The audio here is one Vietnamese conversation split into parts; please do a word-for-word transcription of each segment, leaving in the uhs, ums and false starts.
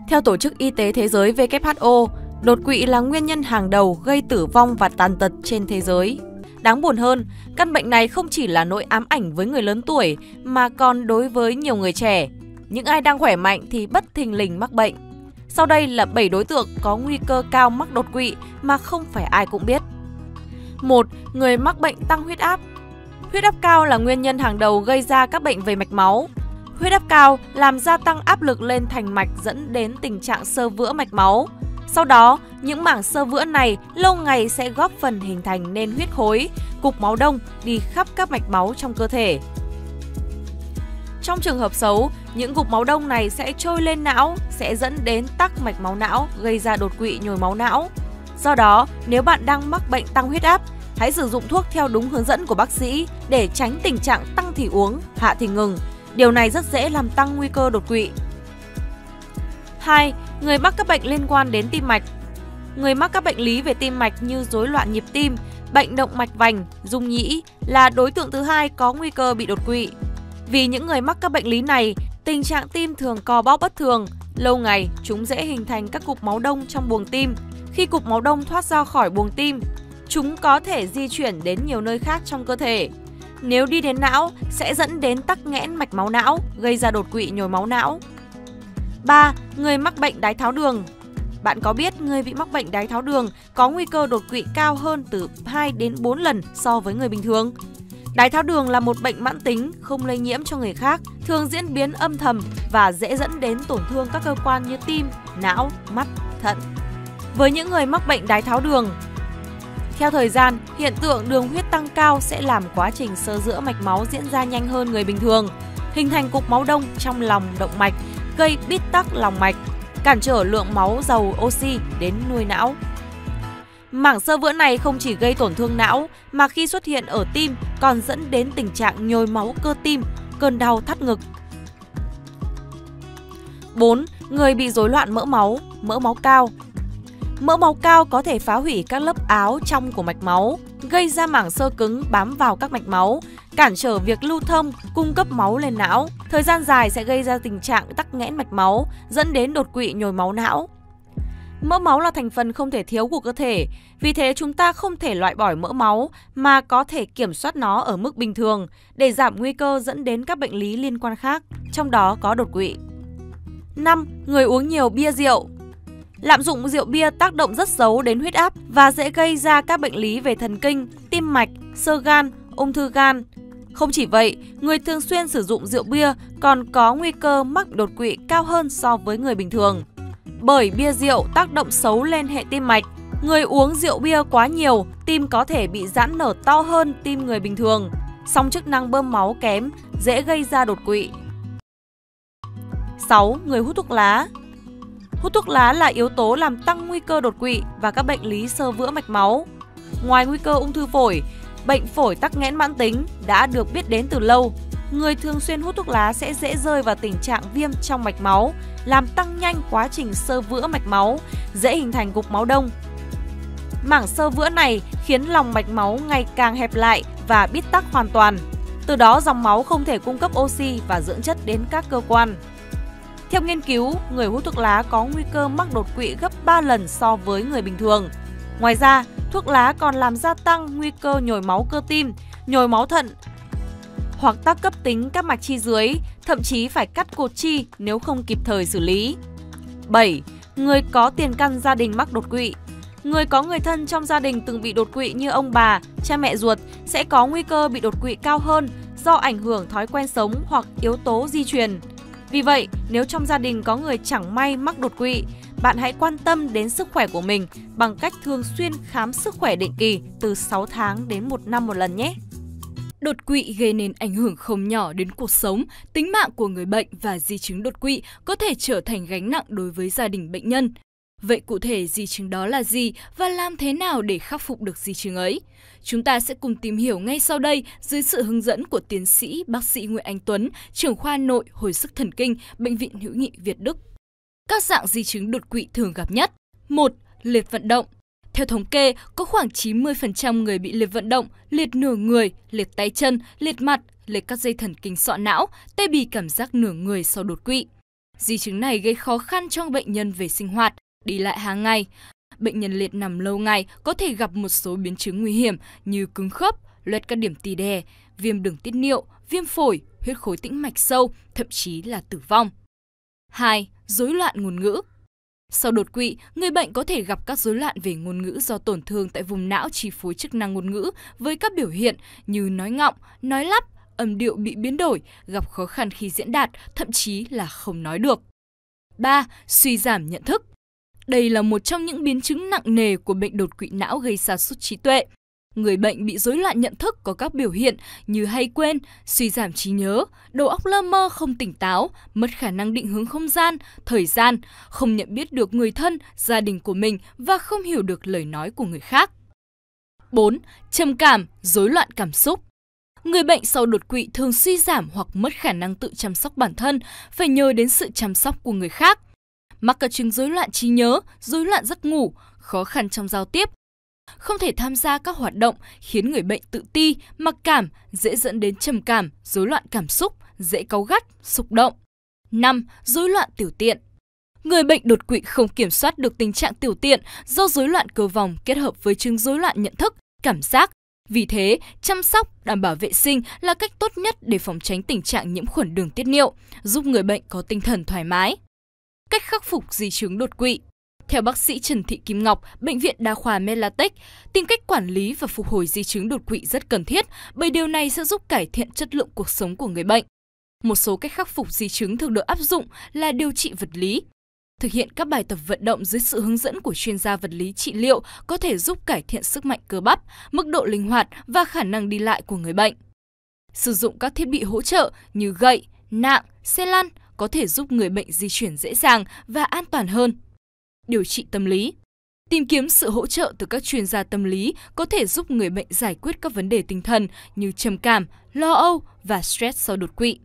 Theo Tổ chức Y tế Thế giới W H O, đột quỵ là nguyên nhân hàng đầu gây tử vong và tàn tật trên thế giới. Đáng buồn hơn, căn bệnh này không chỉ là nỗi ám ảnh với người lớn tuổi mà còn đối với nhiều người trẻ. Những ai đang khỏe mạnh thì bất thình lình mắc bệnh. Sau đây là bảy đối tượng có nguy cơ cao mắc đột quỵ mà không phải ai cũng biết. một. Người mắc bệnh tăng huyết áp. Huyết áp cao là nguyên nhân hàng đầu gây ra các bệnh về mạch máu. Huyết áp cao làm gia tăng áp lực lên thành mạch dẫn đến tình trạng xơ vữa mạch máu. Sau đó, những mảng xơ vữa này lâu ngày sẽ góp phần hình thành nên huyết khối, cục máu đông đi khắp các mạch máu trong cơ thể. Trong trường hợp xấu, những cục máu đông này sẽ trôi lên não, sẽ dẫn đến tắc mạch máu não, gây ra đột quỵ nhồi máu não. Do đó, nếu bạn đang mắc bệnh tăng huyết áp, hãy sử dụng thuốc theo đúng hướng dẫn của bác sĩ để tránh tình trạng tăng thì uống, hạ thì ngừng. Điều này rất dễ làm tăng nguy cơ đột quỵ. hai. Người mắc các bệnh liên quan đến tim mạch. Người mắc các bệnh lý về tim mạch như rối loạn nhịp tim, bệnh động mạch vành, rung nhĩ là đối tượng thứ hai có nguy cơ bị đột quỵ. Vì những người mắc các bệnh lý này, tình trạng tim thường co bóp bất thường, lâu ngày chúng dễ hình thành các cục máu đông trong buồng tim. Khi cục máu đông thoát ra khỏi buồng tim, chúng có thể di chuyển đến nhiều nơi khác trong cơ thể. Nếu đi đến não, sẽ dẫn đến tắc nghẽn mạch máu não, gây ra đột quỵ nhồi máu não. ba. Người mắc bệnh đái tháo đường. Bạn có biết người bị mắc bệnh đái tháo đường có nguy cơ đột quỵ cao hơn từ hai đến bốn lần so với người bình thường? Đái tháo đường là một bệnh mãn tính, không lây nhiễm cho người khác, thường diễn biến âm thầm và dễ dẫn đến tổn thương các cơ quan như tim, não, mắt, thận. Với những người mắc bệnh đái tháo đường, theo thời gian, hiện tượng đường huyết tăng cao sẽ làm quá trình xơ vữa mạch máu diễn ra nhanh hơn người bình thường, hình thành cục máu đông trong lòng động mạch, gây bít tắc lòng mạch, cản trở lượng máu giàu oxy đến nuôi não. Mảng xơ vữa này không chỉ gây tổn thương não mà khi xuất hiện ở tim còn dẫn đến tình trạng nhồi máu cơ tim, cơn đau thắt ngực. bốn. Người bị rối loạn mỡ máu, mỡ máu cao. Mỡ máu cao có thể phá hủy các lớp áo trong của mạch máu, gây ra mảng xơ cứng bám vào các mạch máu, cản trở việc lưu thông, cung cấp máu lên não. Thời gian dài sẽ gây ra tình trạng tắc nghẽn mạch máu, dẫn đến đột quỵ nhồi máu não. Mỡ máu là thành phần không thể thiếu của cơ thể, vì thế chúng ta không thể loại bỏ mỡ máu mà có thể kiểm soát nó ở mức bình thường để giảm nguy cơ dẫn đến các bệnh lý liên quan khác, trong đó có đột quỵ. năm. Người uống nhiều bia rượu. Lạm dụng rượu bia tác động rất xấu đến huyết áp và dễ gây ra các bệnh lý về thần kinh, tim mạch, xơ gan, ung thư gan. Không chỉ vậy, người thường xuyên sử dụng rượu bia còn có nguy cơ mắc đột quỵ cao hơn so với người bình thường. Bởi bia rượu tác động xấu lên hệ tim mạch. Người uống rượu bia quá nhiều, tim có thể bị giãn nở to hơn tim người bình thường. Song chức năng bơm máu kém, dễ gây ra đột quỵ. sáu. Người hút thuốc lá. Hút thuốc lá là yếu tố làm tăng nguy cơ đột quỵ và các bệnh lý xơ vữa mạch máu. Ngoài nguy cơ ung thư phổi, bệnh phổi tắc nghẽn mãn tính đã được biết đến từ lâu. Người thường xuyên hút thuốc lá sẽ dễ rơi vào tình trạng viêm trong mạch máu, làm tăng nhanh quá trình xơ vữa mạch máu, dễ hình thành cục máu đông. Mảng xơ vữa này khiến lòng mạch máu ngày càng hẹp lại và bít tắc hoàn toàn. Từ đó dòng máu không thể cung cấp oxy và dưỡng chất đến các cơ quan. Theo nghiên cứu, người hút thuốc lá có nguy cơ mắc đột quỵ gấp ba lần so với người bình thường. Ngoài ra, thuốc lá còn làm gia tăng nguy cơ nhồi máu cơ tim, nhồi máu thận hoặc tắc cấp tính các mạch chi dưới, thậm chí phải cắt cột chi nếu không kịp thời xử lý. bảy. Người có tiền căn gia đình mắc đột quỵ. Người có người thân trong gia đình từng bị đột quỵ như ông bà, cha mẹ ruột sẽ có nguy cơ bị đột quỵ cao hơn do ảnh hưởng thói quen sống hoặc yếu tố di truyền. Vì vậy, nếu trong gia đình có người chẳng may mắc đột quỵ, bạn hãy quan tâm đến sức khỏe của mình bằng cách thường xuyên khám sức khỏe định kỳ từ sáu tháng đến một năm một lần nhé. Đột quỵ gây nên ảnh hưởng không nhỏ đến cuộc sống, tính mạng của người bệnh và di chứng đột quỵ có thể trở thành gánh nặng đối với gia đình bệnh nhân. Vậy cụ thể di chứng đó là gì và làm thế nào để khắc phục được di chứng ấy? Chúng ta sẽ cùng tìm hiểu ngay sau đây dưới sự hướng dẫn của tiến sĩ bác sĩ Nguyễn Anh Tuấn, trưởng khoa nội hồi sức thần kinh, Bệnh viện Hữu nghị Việt Đức. Các dạng di chứng đột quỵ thường gặp nhất. một. Liệt vận động. Theo thống kê, có khoảng chín mươi phần trăm người bị liệt vận động, liệt nửa người, liệt tay chân, liệt mặt, liệt các dây thần kinh sọ não, tê bì cảm giác nửa người sau đột quỵ. Di chứng này gây khó khăn cho bệnh nhân về sinh hoạt, đi lại hàng ngày. Bệnh nhân liệt nằm lâu ngày có thể gặp một số biến chứng nguy hiểm như cứng khớp, loét các điểm tì đè, viêm đường tiết niệu, viêm phổi, huyết khối tĩnh mạch sâu, thậm chí là tử vong. hai. Rối loạn ngôn ngữ. Sau đột quỵ, người bệnh có thể gặp các rối loạn về ngôn ngữ do tổn thương tại vùng não chi phối chức năng ngôn ngữ với các biểu hiện như nói ngọng, nói lắp, âm điệu bị biến đổi, gặp khó khăn khi diễn đạt, thậm chí là không nói được. ba. Suy giảm nhận thức. Đây là một trong những biến chứng nặng nề của bệnh đột quỵ não gây sa sút trí tuệ. Người bệnh bị rối loạn nhận thức có các biểu hiện như hay quên, suy giảm trí nhớ, đầu óc lơ mơ không tỉnh táo, mất khả năng định hướng không gian, thời gian, không nhận biết được người thân, gia đình của mình và không hiểu được lời nói của người khác. bốn. Trầm cảm, rối loạn cảm xúc. Người bệnh sau đột quỵ thường suy giảm hoặc mất khả năng tự chăm sóc bản thân, phải nhờ đến sự chăm sóc của người khác. Mắc các chứng rối loạn trí nhớ, rối loạn giấc ngủ, khó khăn trong giao tiếp, không thể tham gia các hoạt động, khiến người bệnh tự ti, mặc cảm, dễ dẫn đến trầm cảm, rối loạn cảm xúc, dễ cáu gắt, xúc động. năm. Rối loạn tiểu tiện. Người bệnh đột quỵ không kiểm soát được tình trạng tiểu tiện do rối loạn cơ vòng kết hợp với chứng rối loạn nhận thức, cảm giác. Vì thế, chăm sóc, đảm bảo vệ sinh là cách tốt nhất để phòng tránh tình trạng nhiễm khuẩn đường tiết niệu, giúp người bệnh có tinh thần thoải mái. Cách khắc phục di chứng đột quỵ. Theo bác sĩ Trần Thị Kim Ngọc, Bệnh viện Đa khoa Melatech, tìm cách quản lý và phục hồi di chứng đột quỵ rất cần thiết bởi điều này sẽ giúp cải thiện chất lượng cuộc sống của người bệnh. Một số cách khắc phục di chứng thường được áp dụng là điều trị vật lý. Thực hiện các bài tập vận động dưới sự hướng dẫn của chuyên gia vật lý trị liệu có thể giúp cải thiện sức mạnh cơ bắp, mức độ linh hoạt và khả năng đi lại của người bệnh. Sử dụng các thiết bị hỗ trợ như gậy, nạng, xe lăn có thể giúp người bệnh di chuyển dễ dàng và an toàn hơn. Điều trị tâm lý. Tìm kiếm sự hỗ trợ từ các chuyên gia tâm lý có thể giúp người bệnh giải quyết các vấn đề tinh thần như trầm cảm, lo âu và stress sau đột quỵ.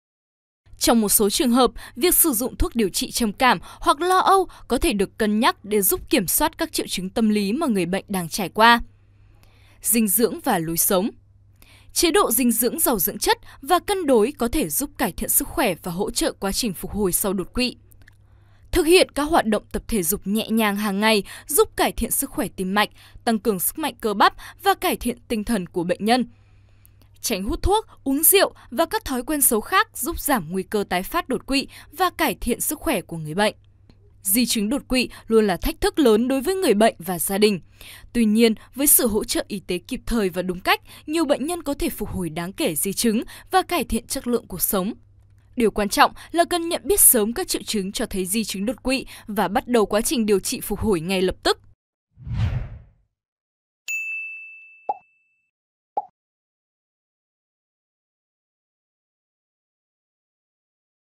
Trong một số trường hợp, việc sử dụng thuốc điều trị trầm cảm hoặc lo âu có thể được cân nhắc để giúp kiểm soát các triệu chứng tâm lý mà người bệnh đang trải qua. Dinh dưỡng và lối sống. Chế độ dinh dưỡng giàu dưỡng chất và cân đối có thể giúp cải thiện sức khỏe và hỗ trợ quá trình phục hồi sau đột quỵ. Thực hiện các hoạt động tập thể dục nhẹ nhàng hàng ngày giúp cải thiện sức khỏe tim mạch, tăng cường sức mạnh cơ bắp và cải thiện tinh thần của bệnh nhân. Tránh hút thuốc, uống rượu và các thói quen xấu khác giúp giảm nguy cơ tái phát đột quỵ và cải thiện sức khỏe của người bệnh. Di chứng đột quỵ luôn là thách thức lớn đối với người bệnh và gia đình. Tuy nhiên, với sự hỗ trợ y tế kịp thời và đúng cách, nhiều bệnh nhân có thể phục hồi đáng kể di chứng và cải thiện chất lượng cuộc sống. Điều quan trọng là cần nhận biết sớm các triệu chứng cho thấy di chứng đột quỵ và bắt đầu quá trình điều trị phục hồi ngay lập tức.